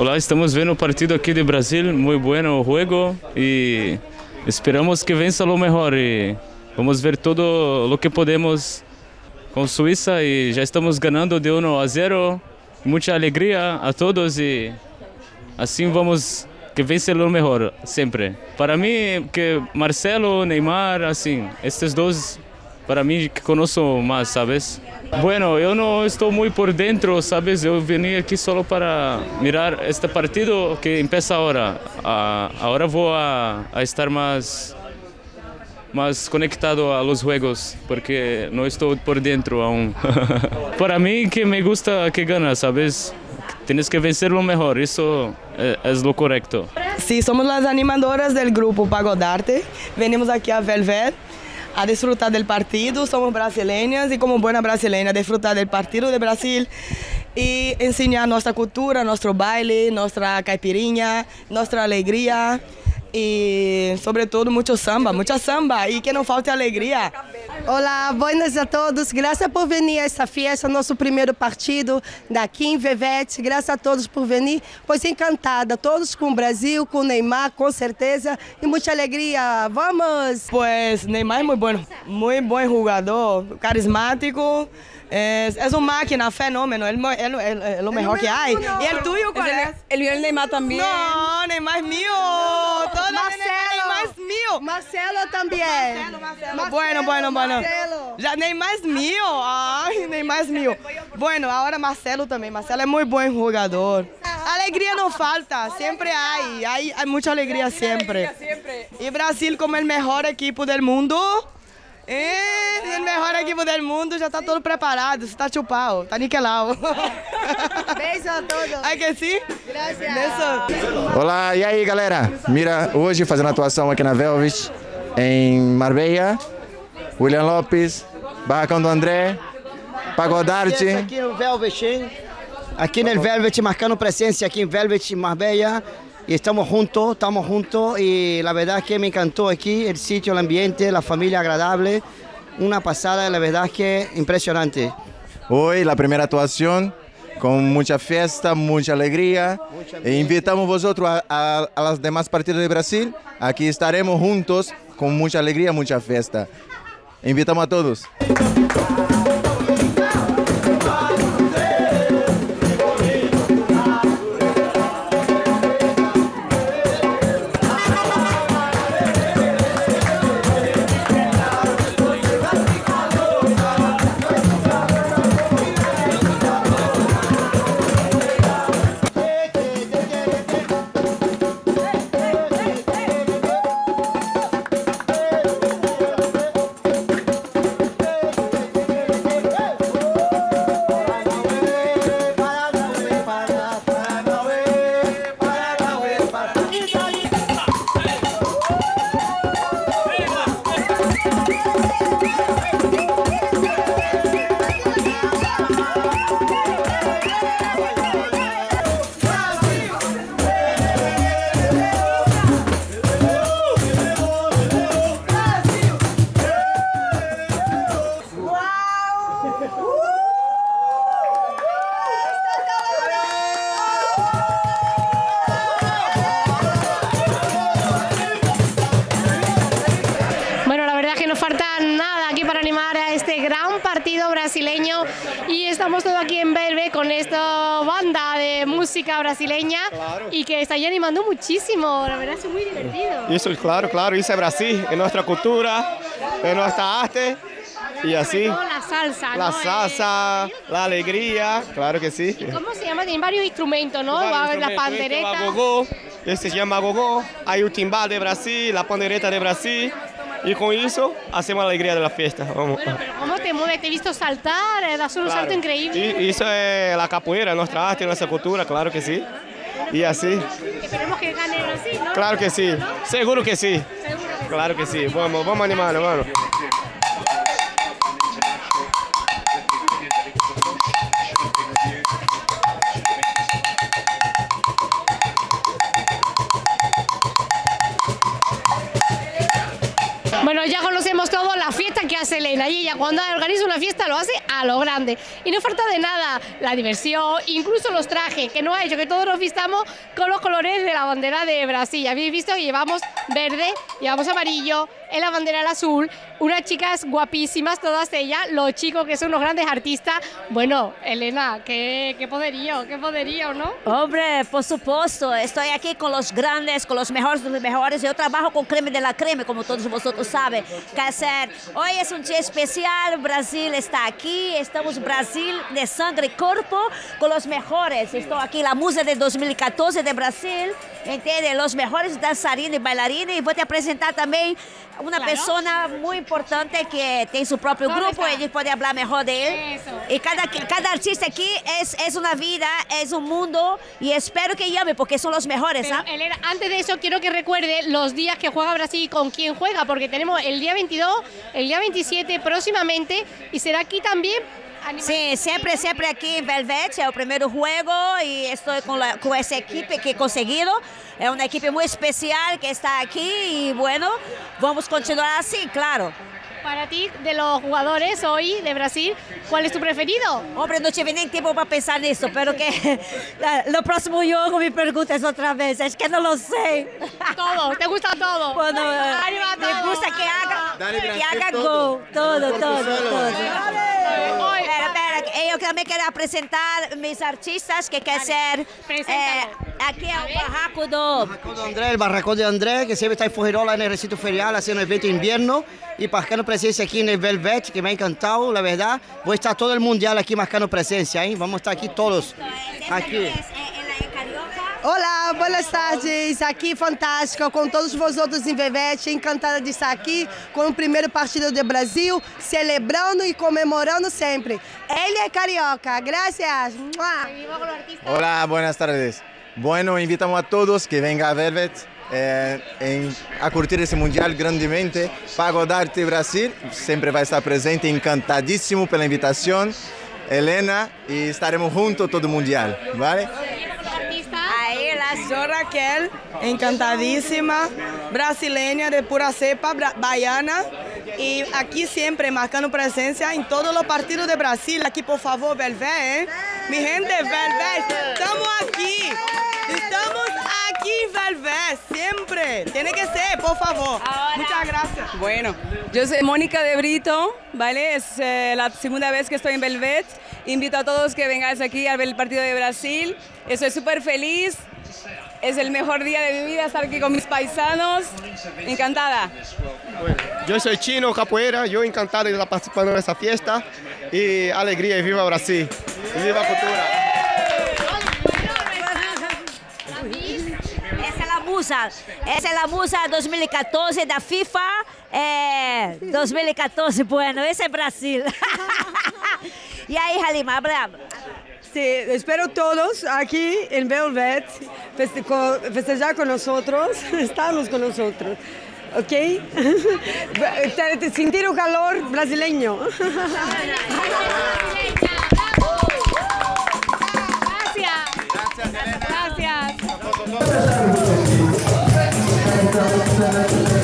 Olá, estamos vendo o partido aqui de Brasil, muito bueno o juego e esperamos que vença o melhor e vamos ver todo o que podemos com Suíça e já estamos ganhando de 1-0, muita alegria a todos e assim vamos que vence o melhor sempre. Para mim que Marcelo, Neymar, assim, estes dois para mim que conheço mais, sabes? Bueno, eu não estou muito por dentro, sabes? Eu vim aqui só para mirar este partido que começa agora. Agora vou a estar mais conectado a los juegos, porque não estou por dentro aún. Para mim que me gusta que gana, sabes? Tienes que vencer lo mejor, eso es lo correcto. Sí, somos las animadoras del grupo Pagodarte. Venimos aquí a Velvet a disfrutar del partido. Somos brasileñas y como buena brasileña disfrutar del partido de Brasil y enseñar nuestra cultura, nuestro baile, nuestra caipirinha, nuestra alegría y sobre todo mucha samba y que no falte alegría. Olá, buenas a todos. Graças por venir a essa festa, nosso primeiro partido daqui em Vevete. Graças a todos por venir, pois encantada, todos com o Brasil, com o Neymar, com certeza, e muita alegria. Vamos! Pues Neymar es muy buen jugador, carismático. Es una máquina, fenómeno, es lo mejor que hay. ¿Y el tuyo cuál es? El mío es Neymar también. No, Neymar es mío. Todo Neymar es mío. Marcelo también. Bueno. Marcelo. Ya Neymar es mío. Ay, Neymar es mío. Bueno, ahora Marcelo también. Marcelo es muy buen jugador. Alegría no falta, siempre hay mucha alegría siempre. Y Brasil como el mejor equipo del mundo. El mejor equipo del mundo já está todo preparado, está chupado, está niquelado. Beijo a todos. Ai que sim? Graças. Olá, e aí galera? Mira, hoje fazendo atuação aqui na Velvet, em Marbella, William Lopes, Barracão do André, Pagodarte. Aqui no Velvet, hein? Aqui no Velvet, marcando presença aqui em Velvet, Marbella. Y estamos juntos y la verdad es que me encantó aquí el sitio, el ambiente, la familia agradable, una pasada, la verdad es que impresionante. Hoy la primera actuación con mucha fiesta, mucha alegría. E invitamos vosotros a las demás partidos de Brasil. Aquí estaremos juntos con mucha alegría, mucha fiesta. Invitamos a todos. Brasileño y estamos todos aquí en Verve con esta banda de música brasileña y que está animando muchísimo, la verdad es muy divertido. Eso, claro, eso es Brasil, es nuestra cultura, es nuestra arte y así. La salsa, la ¿no? salsa, la alegría, claro que sí. ¿Y cómo se llama? Tienen varios instrumentos, ¿no? La pandereta. Este se llama gogó, hay un timbal de Brasil, la pandereta de Brasil. Y con eso hacemos la alegría de la fiesta. Vamos. Bueno, pero ¿cómo te mueves? Te he visto saltar, das un salto increíble. Y eso es la capoeira, nuestra arte, nuestra cultura, claro que sí. Y así. Esperemos que gane Brasil, ¿no? Claro que sí, seguro que sí. Claro que sí, vamos a animarlo, vamos. Bueno, ya conocemos todo la fiesta que hace Elena y ella cuando organiza una fiesta lo hace a lo grande. Y no falta de nada la diversión, incluso los trajes, que no ha hecho que todos nos vistamos con los colores de la bandera de Brasil. Ya habéis visto que llevamos verde, llevamos amarillo, en la bandera el azul, unas chicas guapísimas todas ellas, los chicos que son unos grandes artistas. Bueno, Elena, qué poderío, ¿no? Hombre, por supuesto, estoy aquí con los grandes, con los mejores de los mejores. Yo trabajo con creme de la creme, como todos vosotros saben qué hacer. Hoy es un día especial, Brasil está aquí, estamos Brasil de sangre y cuerpo con los mejores. Estoy aquí, la musa de 2014 de Brasil, ¿entiendes? Los mejores danzarines y bailarines. Y voy a presentar también una persona muy importante que tiene su propio grupo, y puede hablar mejor de él. Eso. Y cada artista aquí es una vida, es un mundo, y espero que llame porque son los mejores. Pero, Elena, antes de eso quiero que recuerde los días que juega Brasil y con quién juega, porque tenemos el día 22, el día 27 próximamente, y será aquí también. Sí, siempre aquí en Velvet, es el primer juego y estoy con esa equipe que he conseguido. Es una equipe muy especial que está aquí y bueno, vamos a continuar así, claro. Para ti, de los jugadores hoy de Brasil, ¿cuál es tu preferido? Hombre, no tive nem tiempo para pensar en eso, pero que lo próximo yo me preguntes otra vez, es que no lo sé. Todo, ¿te gusta todo? Bueno, me gusta que haga gol, todo. Espera, yo también quiero presentar mis artistas que quieren ser aquí en el barraco el barracón de André, que siempre está en Fujirola en el recinto ferial haciendo evento de invierno y marcando presencia aquí en el Velvet, que me ha encantado, la verdad. Voy a estar todo el mundial aquí marcando presencia, ¿eh? Vamos a estar aquí todos. Aquí. Olá, boas tardes. Aqui fantástico com todos vosotros em Velvet, encantada de estar aqui com o primeiro partido do Brasil, celebrando e comemorando sempre. Ele é carioca, gracias. Hola, buenas tardes. Bueno, invitamos a todos que vengan a Velvet a curtir ese mundial grandemente. Pagodarte Brasil siempre va a estar presente, encantadísimo por la invitación. Elena, y estaremos juntos todo el mundial, ¿vale? Yo Raquel, encantadísima, brasileña de pura cepa, baiana, y aquí siempre marcando presencia en todos los partidos de Brasil. Aquí, por favor, Velvet, ¿eh? Mi gente, Velvet, estamos aquí, Velvet, siempre. Tiene que ser, por favor. Ahora. Muchas gracias. Bueno, yo soy Mónica de Brito, ¿vale? Es la segunda vez que estoy en Velvet. Invito a todos que vengáis aquí a ver el partido de Brasil. Estoy súper feliz. Es el mejor día de mi vida estar aquí con mis paisanos. Encantada. Bueno, yo soy Chino Capoeira, yo encantado de estar participando de esta fiesta. Y alegría y viva Brasil. Y viva cultura. Essa é a musa 2014 da FIFA. 2014, bueno, esse é Brasil. E aí, Halima, habla. Sí, espero todos aquí en Velvet festejar con nosotros, estarnos con nosotros, ¿ok? Sentir el calor brasileño. Gracias.